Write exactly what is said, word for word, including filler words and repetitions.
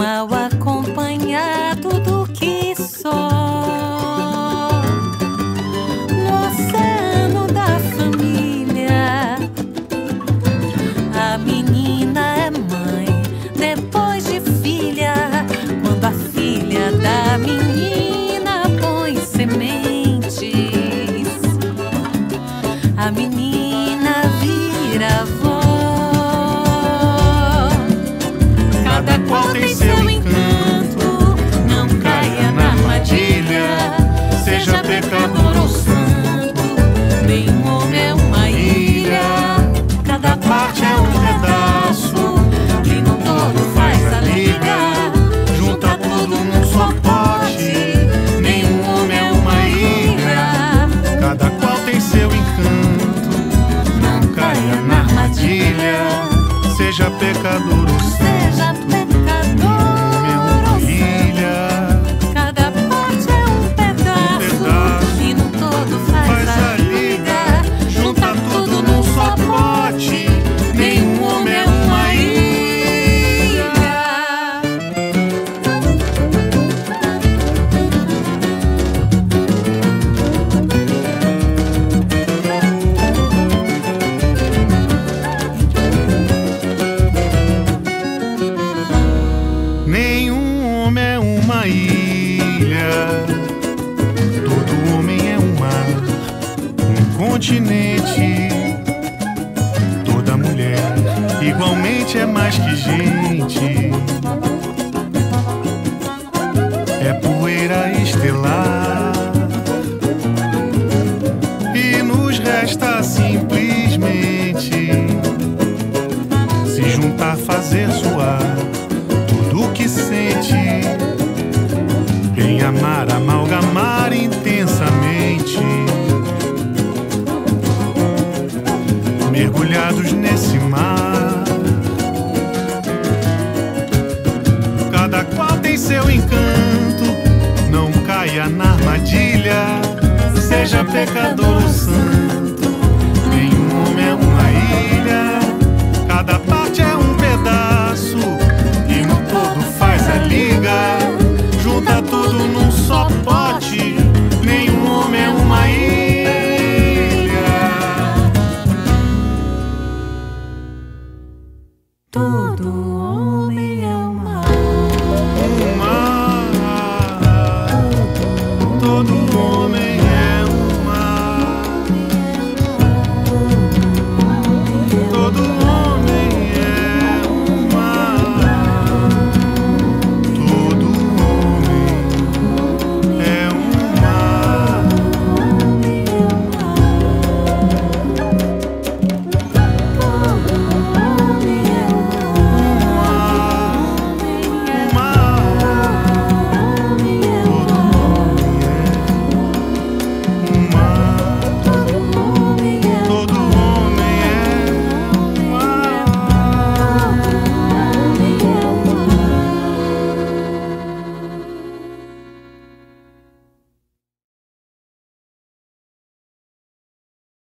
mal acompanhado do que só. No oceano da família, a menina é mãe depois de filha. Quando a filha da menina põe sementes, a menina vira avó. Cada qual tem seu encanto, não caia na armadilha. Seja pecador ou santo, nenhum homem é uma ilha. cada parte é um pedaço, que no todo faz a liga. junta tudo num só pote. Nenhum homem é uma ilha, cada qual tem seu encanto. Não caia na armadilha, seja pecador ou Seja santo. pecador É ou uma santo, ilha, cada parte é um pedaço, pedaço, que no todo faz, faz a a liga. liga. Junta tudo num só pote. Nenhum homem é uma ilha. Nenhum homem é uma ilha. Todo homem é um mar, um continente. Toda mulher igualmente é mais que gente. É poeira estelar e nos resta simplesmente se juntar, fazer soar tudo que sente, em amar, amalgamar intensamente, mergulhados nesse mar. Cada qual tem seu encanto, não caia na armadilha. Seja pecador ou santo, nenhum homem é uma ilha, cada parte é um pedaço,